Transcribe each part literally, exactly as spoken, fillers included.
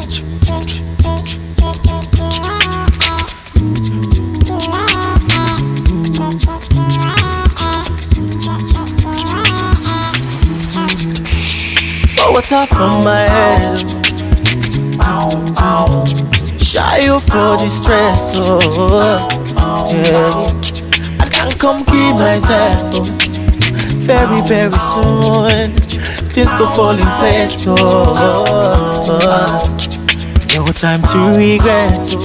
Water from my head, oh. Shy you for the stress, oh yeah. I can't come keep myself, oh. Very, very soon things go fall in place, oh, oh, oh. No time to regret,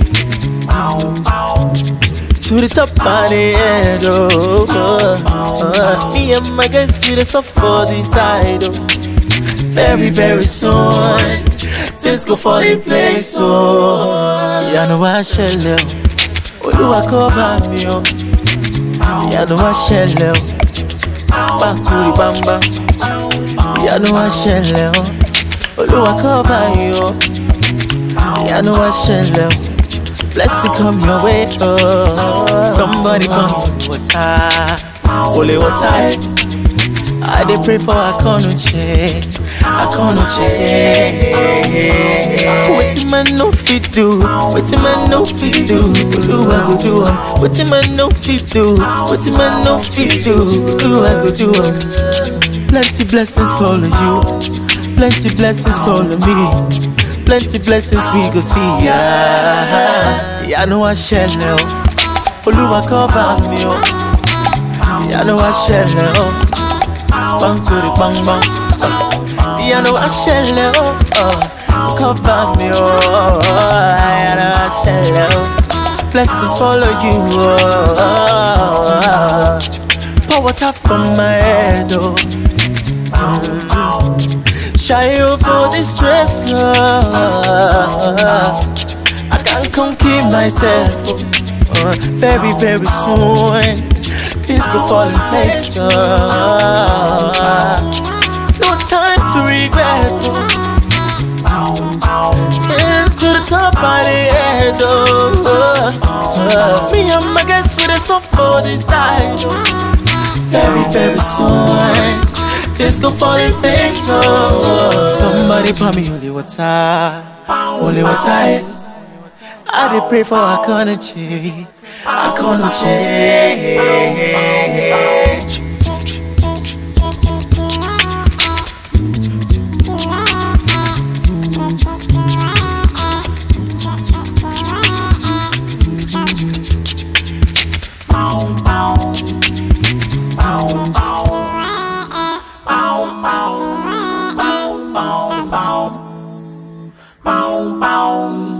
oh. To the top of the head, oh, oh, oh. Me and my guys with us up for the side, oh. Very, very soon things go fall in place, oh. Iyanu I shall Oluwa cover me, oh. Iyanu I shall Bakuri bamba. Iyanu I shall Oluwa cover you, oh. Iyanu I shall blessing come your way, oh. Somebody come water, holy water. I dey pray for a konuche, a konuche. Wetin man no fit do, wetin man no fit do, Oluwa go do am. Wetin man no fit do, wetin man no fit do, Oluwa go do am. Plenty blessings follow you, plenty blessings follow me, plenty blessings we go see. Yeah, Iyanu I shall Oluwa cover me, oh. Iyanu I shall bang to the bang bang. Iyanu I shall oh, cover me, oh. Iyanu I shall blessings follow you, oh. Pour water from my head, oh. Mm. Shy you for the stress, oh. I can't come keep myself, oh. Very, very soon things go fall in place, oh. No time to regret, oh. Into the top of the head, oh. Oh. Me and my guys with us up for the side, oh. Very, very soon things go fall in place, oh. Somebody pour me holy water, holy water. I dey pray for a corner change, a corner change. Bow, bow, bow, bow, bow, bow.